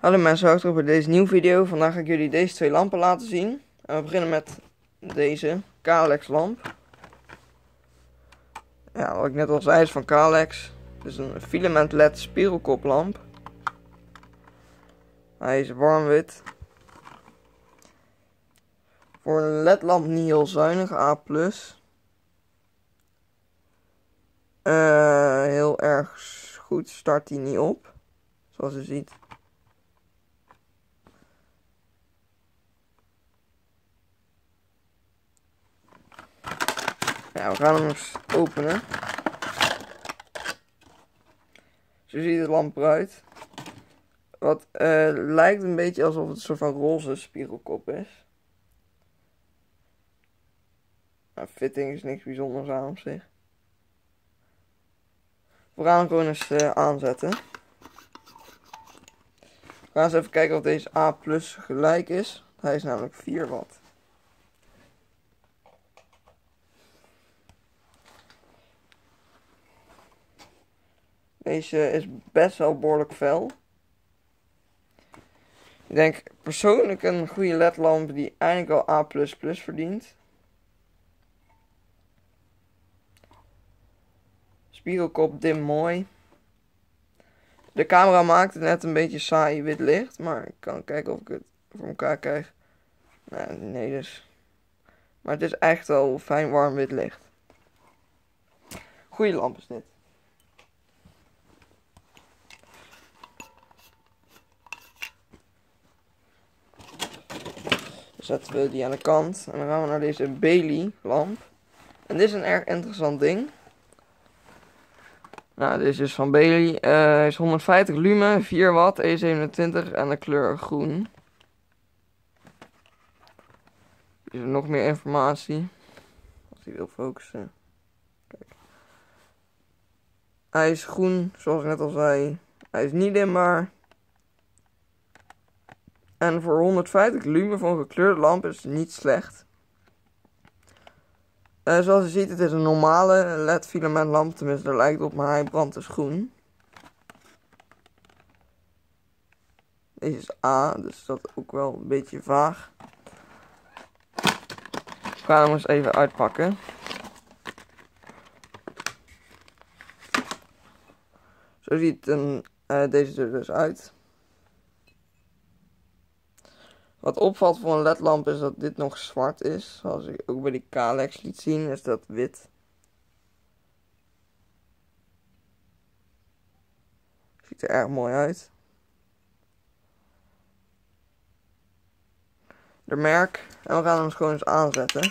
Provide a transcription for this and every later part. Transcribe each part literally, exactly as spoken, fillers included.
Hallo mensen, welkom bij deze nieuwe video. Vandaag ga ik jullie deze twee lampen laten zien. En we beginnen met deze Kalex lamp. Ja, wat ik net al zei is van Kalex. Het is een filament L E D spiegelkoplamp. Hij is warm wit. Voor een L E D lamp niet heel zuinig, A plus. Uh, heel erg goed start hij niet op. Zoals je ziet. Ja, we gaan hem eens openen. Zo ziet de lamp eruit. Wat uh, lijkt een beetje alsof het een soort van roze spiegelkop is. Nou, fitting is niks bijzonders aan op zich. We gaan hem gewoon eens uh, aanzetten. We gaan eens even kijken of deze A plus gelijk is. Hij is namelijk vier watt. Deze is best wel behoorlijk fel. Ik denk persoonlijk een goede L E D lamp die eigenlijk wel A plus plus verdient. Spiegelkop dim mooi. De camera maakt het net een beetje saai wit licht, maar ik kan kijken of ik het voor elkaar krijg. Nee, nee dus. Maar het is echt wel fijn warm wit licht. Goeie lamp is dit. Dan zetten we die aan de kant en dan gaan we naar deze Bailey lamp. En dit is een erg interessant ding. Nou, dit is dus van Bailey. Uh, hij is honderdvijftig lumen, vier watt, E zevenentwintig en de kleur groen. Er is nog meer informatie. Als hij wil focussen. Kijk. Hij is groen, zoals ik net al zei. Hij is niet dimbaar. En voor honderdvijftig lumen voor een gekleurde lamp is het niet slecht. Uh, zoals je ziet, het is een normale L E D filament lamp, tenminste daar lijkt op, maar hij brandt dus groen. Deze is A, dus dat is ook wel een beetje vaag. We gaan hem eens even uitpakken. Zo ziet een, uh, deze er dus uit. Wat opvalt voor een L E D lamp is dat dit nog zwart is. Zoals ik ook bij die Kalex liet zien, is dat wit. Ziet er erg mooi uit. De merk. En we gaan hem gewoon eens aanzetten.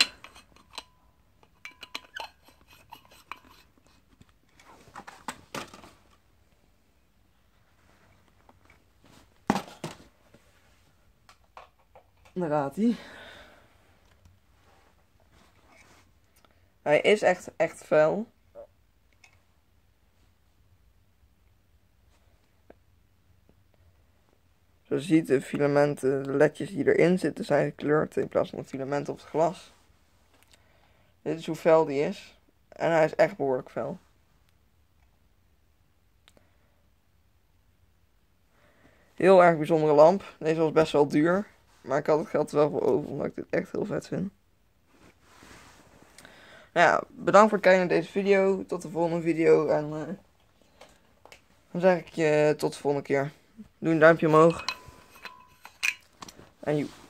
Daar gaat hij. Hij is echt, echt fel. Zo ziet de filamenten, de ledjes die erin zitten, zijn gekleurd in plaats van de filamenten op het glas. Dit is hoe fel die is. En hij is echt behoorlijk fel. Heel erg bijzondere lamp. Deze was best wel duur. Maar ik had het geld er wel voor over, omdat ik dit echt heel vet vind. Nou ja, bedankt voor het kijken naar deze video. Tot de volgende video. En uh, dan zeg ik je tot de volgende keer. Doe een duimpje omhoog. En joe.